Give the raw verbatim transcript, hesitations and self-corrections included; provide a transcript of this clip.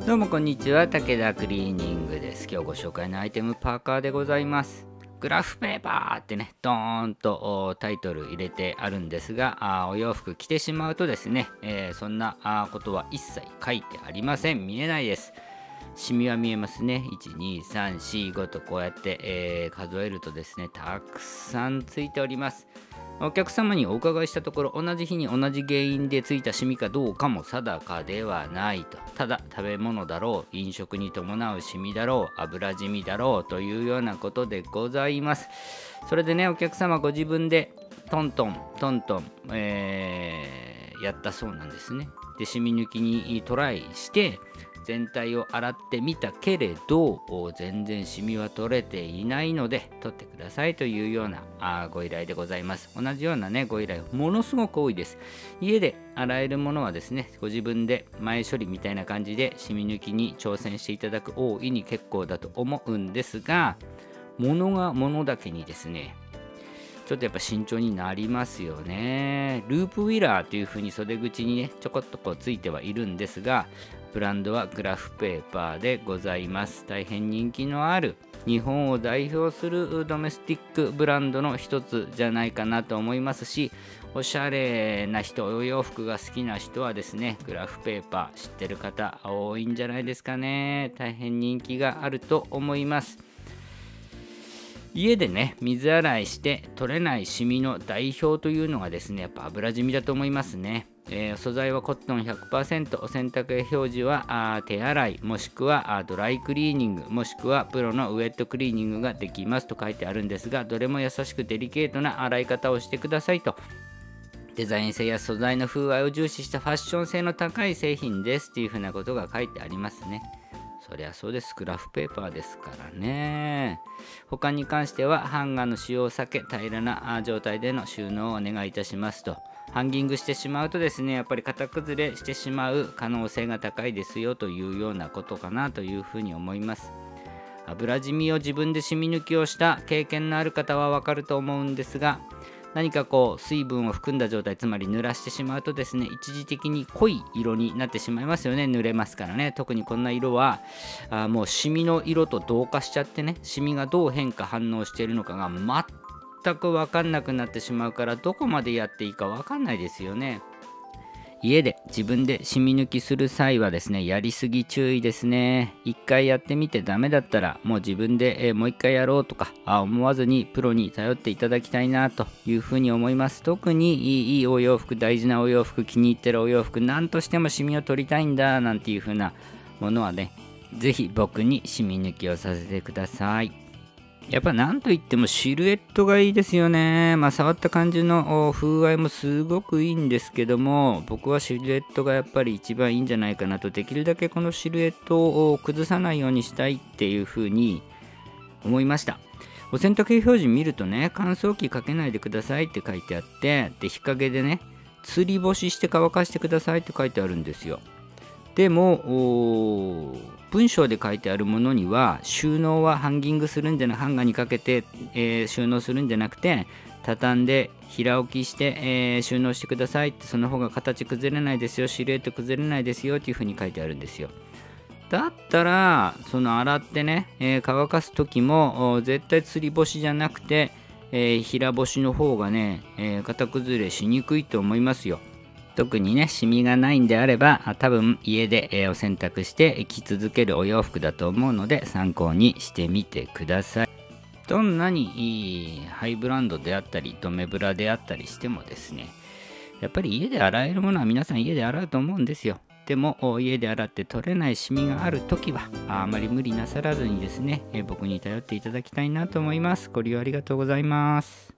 どうもこんにちは、武田クリーニングです。今日ご紹介のアイテム、パーカーでございます。グラフペーパーってね、ドーンとタイトル入れてあるんですが、あお洋服着てしまうとですね、えー、そんなあことは一切書いてありません。見えないです。シミは見えますね。いち、に、さん、よん、ごとこうやって、えー、数えるとですね、たくさんついております。お客様にお伺いしたところ、同じ日に同じ原因でついたシミかどうかも定かではないと。ただ食べ物だろう、飲食に伴うシミだろう、油染みだろうというようなことでございます。それでね、お客様ご自分でトントントントン、えー、やったそうなんですね。で、シミ抜きにトライして全体を洗ってみたけれど、全然シミは取れていないので取ってくださいというようなあご依頼でございます。同じようなねご依頼ものすごく多いです。家で洗えるものはですね、ご自分で前処理みたいな感じでシミ抜きに挑戦していただく大いに結構だと思うんですが、物が物だけにですね、ちょっとやっぱ慎重になりますよね。ループウィラーという風に袖口にねちょこっとこうついてはいるんですが、ブランドはグラフペーパーでございます。大変人気のある日本を代表するドメスティックブランドの一つじゃないかなと思いますし、おしゃれな人、お洋服が好きな人はですね、グラフペーパー知ってる方多いんじゃないですかね。大変人気があると思います。家でね水洗いして取れないシミの代表というのがですね、やっぱ油染みだと思いますね。えー、素材はコットン ひゃくパーセント、お洗濯絵表示はあ手洗いもしくはあドライクリーニングもしくはプロのウェットクリーニングができますと書いてあるんですが、どれも優しくデリケートな洗い方をしてくださいと。デザイン性や素材の風合いを重視したファッション性の高い製品ですっていうふうなことが書いてありますね。そりゃそうです。グラフペーパーですからね。他に関してはハンガーの使用を避け、平らな状態での収納をお願いいたしますと。ハンギングしてしまうとですね、やっぱり型崩れしてしまう可能性が高いですよというようなことかなというふうに思います。油染みを自分で染み抜きをした経験のある方はわかると思うんですが、何かこう水分を含んだ状態、つまり濡らしてしまうとですね、一時的に濃い色になってしまいますよね。濡れますからね。特にこんな色はあもうシミの色と同化しちゃってね、シミがどう変化反応しているのかが全く分かんなくなってしまうから、どこまでやっていいか分かんないですよね。家で自分でシミ抜きする際はですね、やりすぎ注意ですね。一回やってみてダメだったらもう自分で、えー、もう一回やろうとかあ思わずにプロに頼っていただきたいなというふうに思います。特にいい、いいお洋服、大事なお洋服、気に入ってるお洋服、何としてもシミを取りたいんだなんていうふうなものはね、ぜひ僕にシミ抜きをさせてください。やっぱなんといってもシルエットがいいですよね。まあ触った感じの風合いもすごくいいんですけども、僕はシルエットがやっぱり一番いいんじゃないかなと。できるだけこのシルエットを崩さないようにしたいっていうふうに思いました。お洗濯表示見るとね、乾燥機かけないでくださいって書いてあって、で日陰でね吊り干しして乾かしてくださいって書いてあるんですよ。でも文章で書いてあるものには、収納はハンギングするんじゃなくハンガーにかけて、えー、収納するんじゃなくて畳んで平置きして、えー、収納してくださいって、その方が形崩れないですよ、シルエット崩れないですよっていう風に書いてあるんですよ。だったらその洗ってね、えー、乾かす時も絶対吊り干しじゃなくて、えー、平干しの方がね、えー、型崩れしにくいと思いますよ。特にねシミがないんであれば、多分家で、えー、お洗濯して着続けるお洋服だと思うので参考にしてみてください。どんなにいいハイブランドであったりドメブラであったりしてもですね、やっぱり家で洗えるものは皆さん家で洗うと思うんですよ。でも家で洗って取れないシミがあるときはあまり無理なさらずにですね、えー、僕に頼っていただきたいなと思います。ご利用ありがとうございます。